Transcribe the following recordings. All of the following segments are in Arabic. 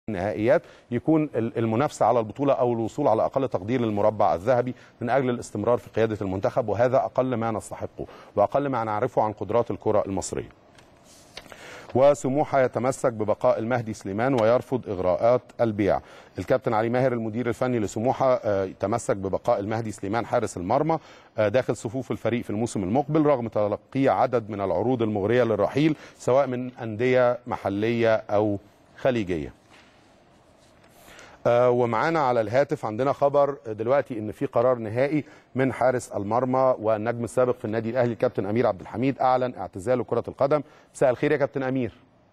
النهائيات يكون المنافسه على البطوله او الوصول على اقل تقدير للمربع الذهبي من اجل الاستمرار في قياده المنتخب، وهذا اقل ما نستحقه واقل ما نعرفه عن قدرات الكره المصريه. وسموحه يتمسك ببقاء المهدي سليمان ويرفض اغراءات البيع. الكابتن علي ماهر المدير الفني لسموحه يتمسك ببقاء المهدي سليمان حارس المرمى داخل صفوف الفريق في الموسم المقبل رغم تلقيه عدد من العروض المغريه للرحيل سواء من انديه محليه او خليجيه. ومعانا على الهاتف عندنا خبر دلوقتي ان في قرار نهائي من حارس المرمى والنجم السابق في النادي الاهلي الكابتن امير عبد الحميد اعلن اعتزاله كرة القدم. مساء الخير يا كابتن امير.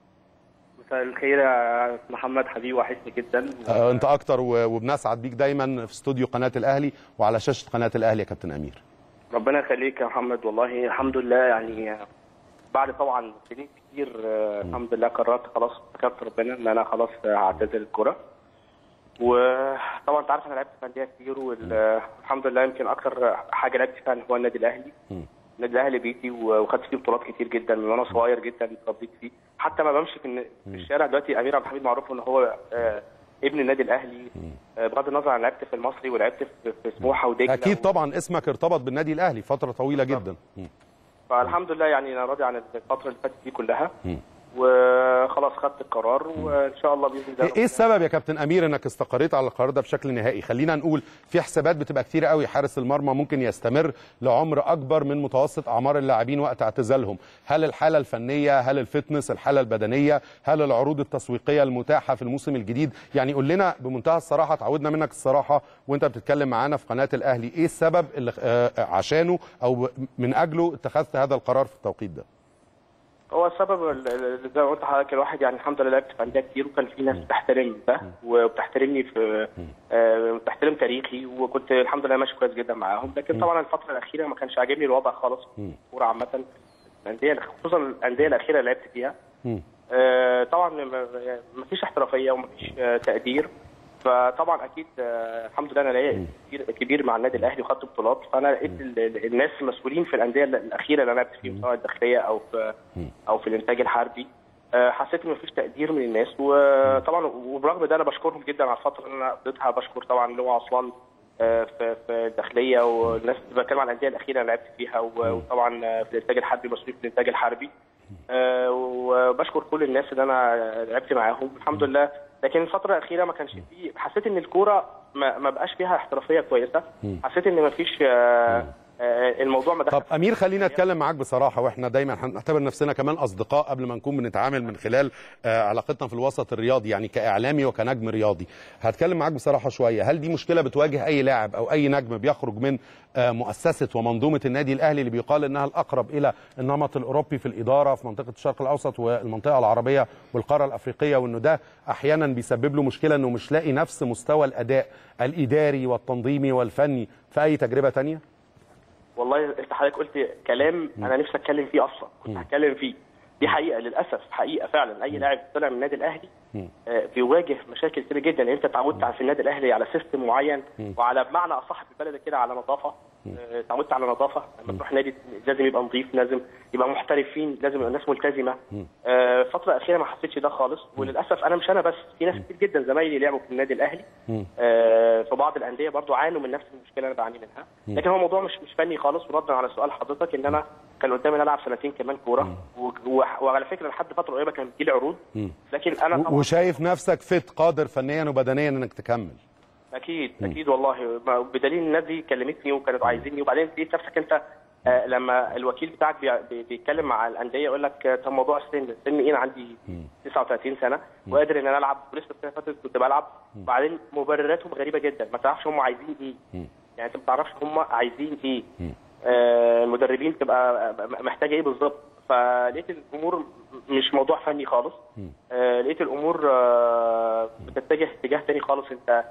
مساء الخير يا محمد حبيبي، وحشني جدا. انت اكتر وبنسعد بيك دايما في استوديو قناة الاهلي وعلى شاشة قناة الاهلي يا كابتن امير. ربنا يخليك يا محمد، والله الحمد لله يعني بعد طبعا سنين كتير الحمد لله قررت خلاص افتكرت ربنا ان انا خلاص هعتزل الكرة. وطبعا انت عارف انا لعبت في انديه كتير والحمد لله يمكن اكتر حاجه لعبت فيها هو النادي الاهلي. النادي الاهلي بيتي وخدت فيه بطولات كتير جدا من وانا صغير جدا اتربيت فيه، حتى ما بمشي في الشارع دلوقتي امير عبد الحميد معروف ان هو ابن النادي الاهلي. بغض النظر عن لعبت في المصري ولعبت في سموحه ودجله. اكيد طبعا اسمك ارتبط بالنادي الاهلي فتره طويله جدا. فالحمد لله يعني انا راضي عن الفتره اللي فاتت دي كلها. وخلاص خدت القرار وان شاء الله باذن الله. ايه السبب يا كابتن امير انك استقريت على القرار ده بشكل نهائي؟ خلينا نقول في حسابات بتبقى كتيره قوي، حارس المرمى ممكن يستمر لعمر اكبر من متوسط اعمار اللاعبين وقت اعتزالهم، هل الحاله الفنيه، هل الفتنس، الحاله البدنيه، هل العروض التسويقيه المتاحه في الموسم الجديد؟ يعني قول لنا بمنتهى الصراحه، تعودنا منك الصراحه وانت بتتكلم معانا في قناه الاهلي، ايه السبب اللي عشانه او من اجله اتخذت هذا القرار في التوقيت ده؟ هو السبب اللي زي ما قلت لحضرتك الواحد يعني الحمد لله لعبت في انديه كتير وكان في ناس بتحترم ده وبتحترمني في بتحترم تاريخي، وكنت الحمد لله ماشي كويس جدا معاهم. لكن طبعا الفتره الاخيره ما كانش عاجبني الوضع خالص في الكوره عامه، الانديه خصوصا الانديه الاخيره اللي لعبت فيها. طبعا ما فيش احترافيه وما فيش تقدير، فطبعا اكيد الحمد لله انا ليا كبير مع النادي الاهلي وخدت بطولات، فانا لقيت الناس المسؤولين في الانديه الاخيره اللي انا لعبت فيهم سواء الداخليه او في الانتاج الحربي، حسيت ان مفيش تقدير من الناس. وطبعا وبرغم ده انا بشكرهم جدا على الفتره اللي انا قضيتها. بشكر طبعا اللي هو عصلان في الداخليه والناس اللي بتكلم عن الانديه الاخيره اللي لعبت فيها، وطبعا في الانتاج الحربي مسؤولين في الانتاج الحربي. وبشكر كل الناس اللي انا لعبت معاهم الحمد لله. لكن الفتره الاخيره ما كانش فيه، حسيت ان الكوره ما بقاش فيها احترافيه كويسه، حسيت ان ما فيش الموضوع ما. طب امير خلينا اتكلم معاك بصراحه، واحنا دايما هنعتبر نفسنا كمان اصدقاء قبل ما نكون بنتعامل من خلال علاقتنا في الوسط الرياضي، يعني كاعلامي وكنجم رياضي. هتكلم معاك بصراحه شويه، هل دي مشكله بتواجه اي لاعب او اي نجم بيخرج من مؤسسه ومنظومه النادي الاهلي اللي بيقال انها الاقرب الى النمط الاوروبي في الاداره في منطقه الشرق الاوسط والمنطقه العربيه والقاره الافريقيه، وانه ده احيانا بيسبب له مشكله انه مش لاقي نفس مستوى الاداء الاداري والتنظيمي والفني في اي تجربه ثانيه؟ والله انت حضرتك قلت كلام انا نفسي اتكلم فيه، اصلا كنت هتكلم فيه. دي حقيقه للاسف، حقيقه فعلا. اي لاعب طلع من النادي الاهلي بيواجه مشاكل كتير جدا، لان انت اتعودت في النادي الاهلي على سيستم معين وعلى بمعنى اصح في البلد كده على نظافه. اتعودت على نظافه، لما تروح نادي لازم يبقى نظيف، لازم يبقى محترفين، لازم يبقى الناس ملتزمه. الفتره الاخيره ما حسيتش ده خالص، وللاسف انا مش انا بس، في ناس كتير جدا زمايلي لعبوا في النادي الاهلي في بعض الانديه برضو عانوا من نفس المشكله اللي انا بعاني منها. لكن هو الموضوع مش فني خالص. وردا على سؤال حضرتك، ان انا كان قدامي العب سنتين كمان كوره، وعلى فكره لحد فتره قريبه كان بيجي لي عروض، لكن انا طبعا وشايف نفسك فت قادر فنيا وبدنيا انك تكمل. اكيد والله، بدليل الناس دي كلمتني وكانوا عايزيني. وبعدين لقيت نفسك انت لما الوكيل بتاعك بيتكلم مع الانديه يقول لك طب موضوع السن ايه، انا عندي 39 سنه وقادر ان انا العب، ولسه السنه اللي فاتت كنت بلعب. وبعدين مبرراتهم غريبه جدا، ما تعرفش هم عايزين ايه. يعني انت ما تعرفش هم عايزين ايه. المدربين تبقى محتاجه ايه بالظبط. فلقيت الامور مش موضوع فني خالص. لقيت الامور بتتجه اتجاه تاني خالص. انت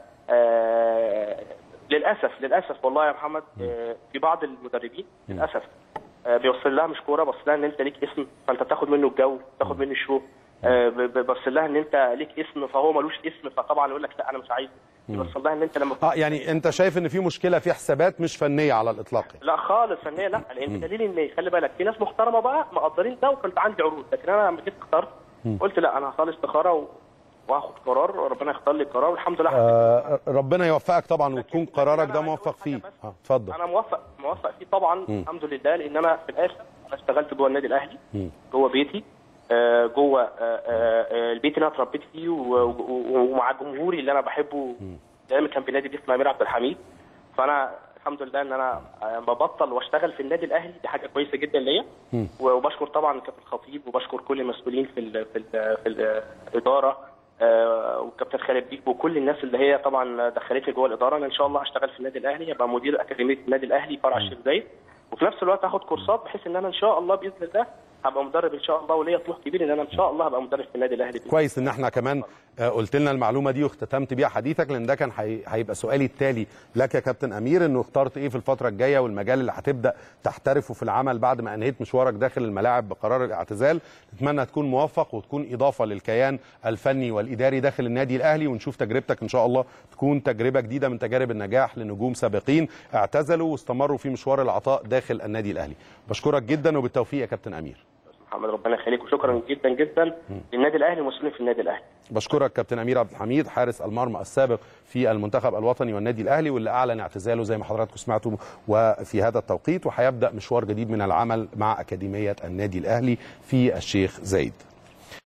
للاسف والله يا محمد، في بعض المدربين للاسف بيوصل لها مش كوره، بيوصل لها ان انت ليك اسم فانت بتاخد منه الجو، بتاخد منه الشو. بيوصل لها ان انت ليك اسم فهو ملوش اسم، فطبعا يقول لك لا انا مش عايز. بيوصل لها ان انت لما يعني انت شايف ان في مشكله في حسابات مش فنيه على الاطلاق؟ لا خالص فنيه لا، لان دليل ان خلي بالك في ناس محترمه بقى مقدرين ده، وكنت عندي عروض. لكن انا لما جيت اخترت قلت لا انا هصلي استخاره وهاخد قرار، ربنا يختار لي القرار والحمد لله. ربنا يوفقك طبعا وتكون قرارك ده موفق فيه. اتفضل. انا موفق فيه طبعا الحمد لله، لان انا في الاخر انا اشتغلت جوه النادي الاهلي، جوه بيتي، جوه البيت اللي انا اتربيت فيه ومع جمهوري اللي انا بحبه دايما كان بينادي باسم الامير عبد الحميد. فانا الحمد لله ان انا ببطل واشتغل في النادي الاهلي، دي حاجه كويسه جدا ليا. وبشكر طبعا الكابتن خطيب وبشكر كل المسؤولين في الاداره والكابتن خالد بيك وكل الناس اللي هي طبعا دخلتني جوه الاداره. انا ان شاء الله هشتغل في النادي الاهلي، هبقى مدير اكاديميه النادي الاهلي فرع الشيخ زايد، وفي نفس الوقت هاخد كورسات بحيث ان انا ان شاء الله باذن الله هبقى مدرب ان شاء الله، وليا طموح كبير ان انا ان شاء الله هبقى مدرب في النادي الاهلي. كويس ان احنا كمان قلت لنا المعلومه دي واختتمت بيها حديثك، لان ده كان هيبقى سؤالي التالي لك يا كابتن امير، انه اخترت ايه في الفتره الجايه والمجال اللي هتبدا تحترفه في العمل بعد ما انهيت مشوارك داخل الملاعب بقرار الاعتزال. نتمنى تكون موفق وتكون اضافه للكيان الفني والاداري داخل النادي الاهلي، ونشوف تجربتك ان شاء الله تكون تجربه جديده من تجارب النجاح لنجوم سابقين اعتزلوا واستمروا في مشوار العطاء داخل النادي الاهلي. بشكرك جدا وبالتوفيق يا كابتن امير. محمد ربنا يخليك وشكرا جدا جدا للنادي الاهلي والمسؤولين في النادي الاهلي. بشكرك كابتن امير عبد الحميد حارس المرمى السابق في المنتخب الوطني والنادي الاهلي، واللي اعلن اعتزاله زي ما حضراتكم سمعتوا وفي هذا التوقيت، وهيبدا مشوار جديد من العمل مع اكاديميه النادي الاهلي في الشيخ زايد.